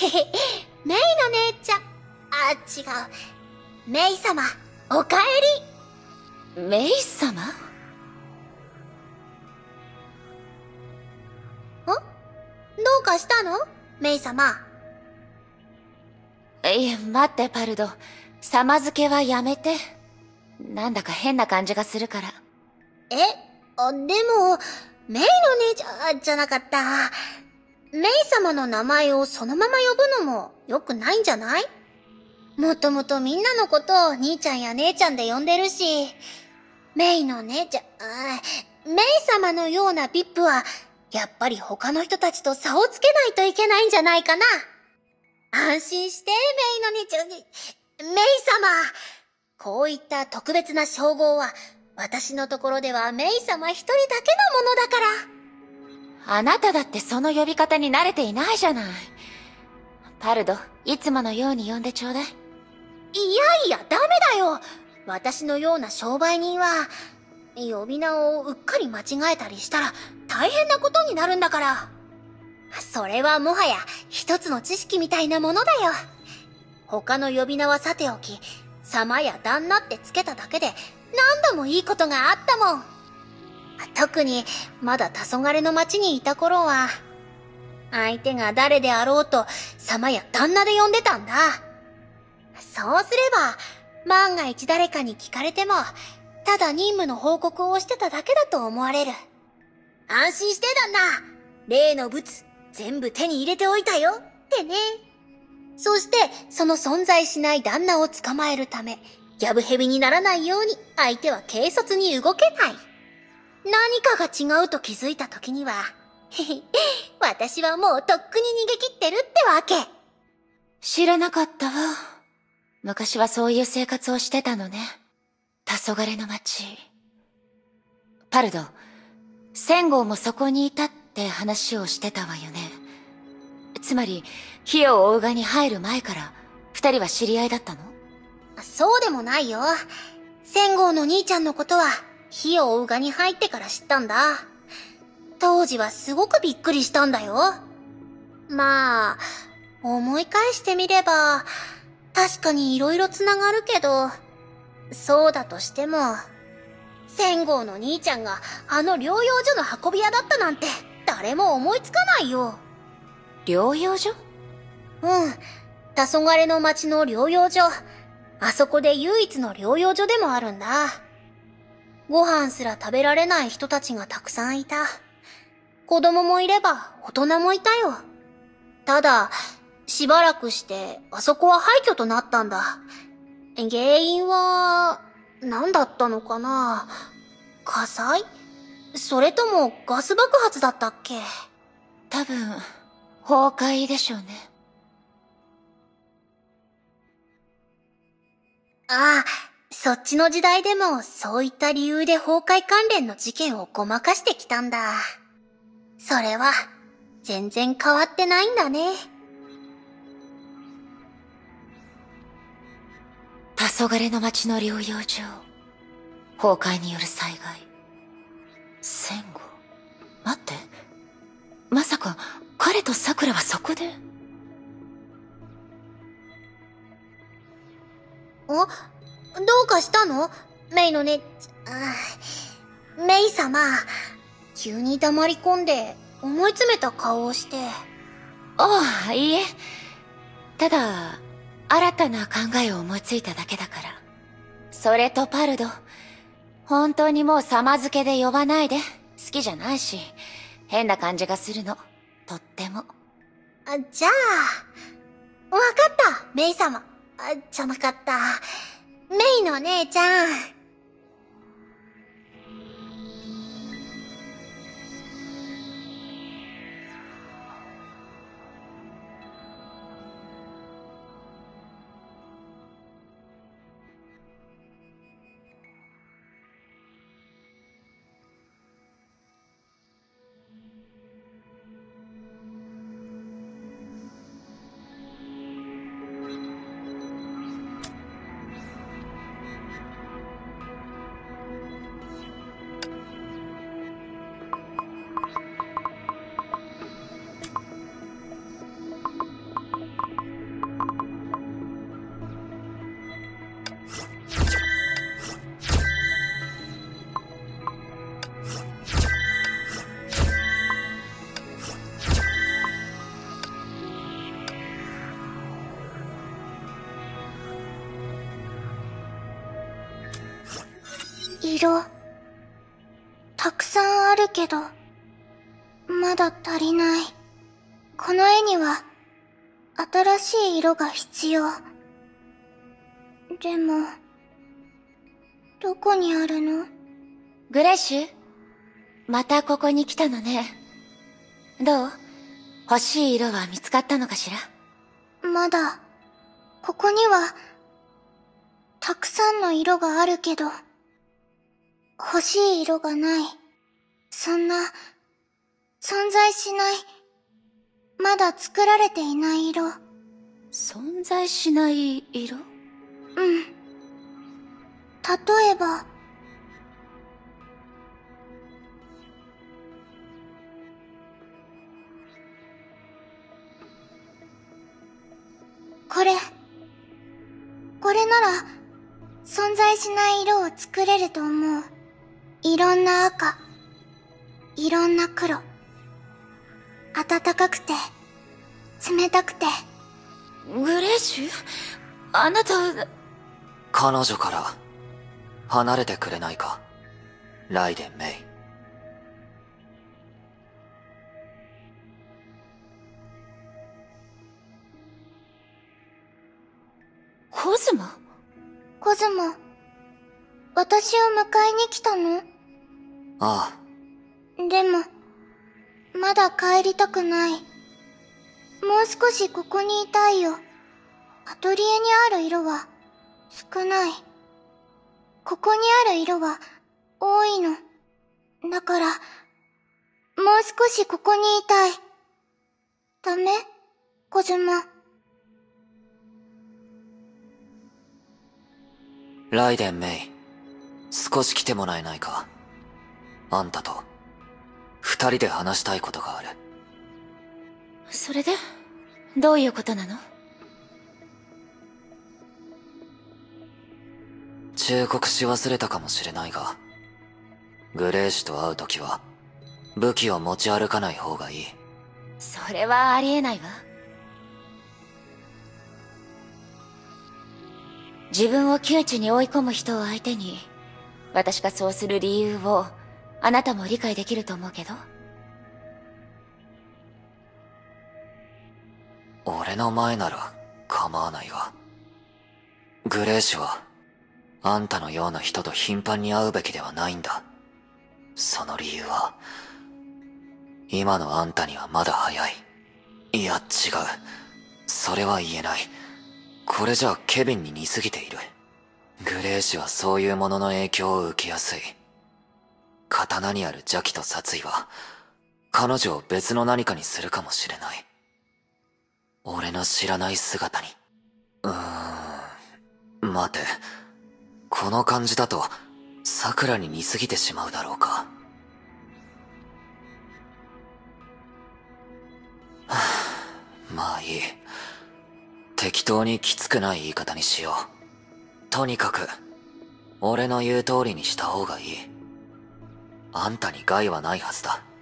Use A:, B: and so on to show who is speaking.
A: メイの姉ちゃん。あ、違う。メイ様、おかえ
B: り。メイ様？
A: どうかしたの？メイ様。
B: いえ、待ってパルド。様付けはやめて。なんだか変な感じがするから。
A: でも、メイの姉ちゃんじゃなかった。メイ様の名前をそのまま呼ぶのも良くないんじゃない？もともとみんなのことを兄ちゃんや姉ちゃんで呼んでるし、メイの姉ちゃん、メイ様のようなビップは、やっぱり他の人たちと差をつけないといけないんじゃないかな。安心して、メイの姉ちゃんに、メイ様。こういった特別な称号は、私のところではメイ様一人だけのものだから。
B: あなただってその呼び方に慣れていないじゃない。パルド、いつものように呼んでちょうだい。
A: いや、ダメだよ。私のような商売人は、呼び名をうっかり間違えたりしたら大変なことになるんだから。それはもはや一つの知識みたいなものだよ。他の呼び名はさておき、様や旦那ってつけただけで何度もいいことがあったもん。特にまだ黄昏の町にいた頃は、相手が誰であろうと様や旦那で呼んでたんだ。そうすれば、万が一誰かに聞かれても、ただ任務の報告をしてただけだと思われる。安心して旦那。例の物、全部手に入れておいたよ。ってね。そして、その存在しない旦那を捕まえるため、やぶ蛇にならないように相手は軽率に動けない。何かが違うと気づいた時には、私はもうとっくに逃げ切ってるってわけ。
B: 知らなかったわ。昔はそういう生活をしてたのね。黄昏の町。パルド、千号もそこにいたって話をしてたわよね。つまり、火を追うがに入る前から、二人は知り合いだったの？
A: そうでもないよ。千号の兄ちゃんのことは、火を追うがに入ってから知ったんだ。当時はすごくびっくりしたんだよ。まあ、思い返してみれば、確かに色々つながるけど、そうだとしても、千号の兄ちゃんがあの療養所の運び屋だったなんて誰も思いつかないよ。
B: 療養所？
A: 黄昏の町の療養所。あそこで唯一の療養所でもあるんだ。ご飯すら食べられない人たちがたくさんいた。子供もいれば大人もいたよ。ただ、しばらくしてあそこは廃墟となったんだ。原因は、何だったのかな？火災？それともガス爆発だったっけ？
B: 多分、崩壊でしょうね。
A: ああ、そっちの時代でもそういった理由で崩壊関連の事件をごまかしてきたんだ。それは、全然変わってないんだね。
B: 黄昏の町の療養所。崩壊による災害。千号。待って。まさか、彼と桜はそこで？
A: どうかしたの？メイのね、メイ様、急に黙り込んで、思い詰めた顔をして。
B: ああ、いいえ。ただ、新たな考えを思いついただけだから。それとパルド、本当にもう様付けで呼ばないで。好きじゃないし、変な感じがするの。とっても。
A: じゃあ、わかった、メイ様。じゃなかった。メイの姉ちゃん。 色、たくさんあるけど、まだ足りない。この絵には、新しい色が必要。でも、どこにあるの？
B: グレッシュ、またここに来たのね。どう？欲しい色は見つかったのかしら？
A: まだ、ここには、たくさんの色があるけど、欲しい色がない。そんな、存在しない、まだ作られていない色。
B: 存在しない色？
A: うん。例えば、これ。これなら、存在しない色を作れると思う。いろんな赤。いろんな黒。暖かくて、冷たくて。
B: グレッシュ、あなた。
C: 彼女から、離れてくれないか、ライデン・メイ。
B: コズモ？
A: コズモ、私を迎えに来たの？
C: あ
A: でも、まだ帰りたくない。もう少しここにいたいよ。アトリエにある色は少ない。ここにある色は多いの。だから、もう少しここにいたい。ダメ？コズモ。
C: ライデン・メイ、少し来てもらえないか。あんたと、二人で話したいことがある。
B: それでどういうことなの？
C: 忠告し忘れたかもしれないが、グレーシュと会うときは、武器を持ち歩かない方がいい。
B: それはありえないわ。自分を窮地に追い込む人を相手に、私がそうする理由を、あなたも理解できると思うけど。
C: 俺の前なら構わないが、グレーシュは、あんたのような人と頻繁に会うべきではないんだ。その理由は、今のあんたにはまだ早い。いや、違う。それは言えない。これじゃケビンに似すぎている。グレーシュはそういうものの影響を受けやすい。刀にある邪気と殺意は、彼女を別の何かにするかもしれない。俺の知らない姿に。待て。この感じだと、桜に似すぎてしまうだろうか。まあいい。適当にきつくない言い方にしよう。とにかく、俺の言う通りにした方がいい。あんたに害はないはずだ。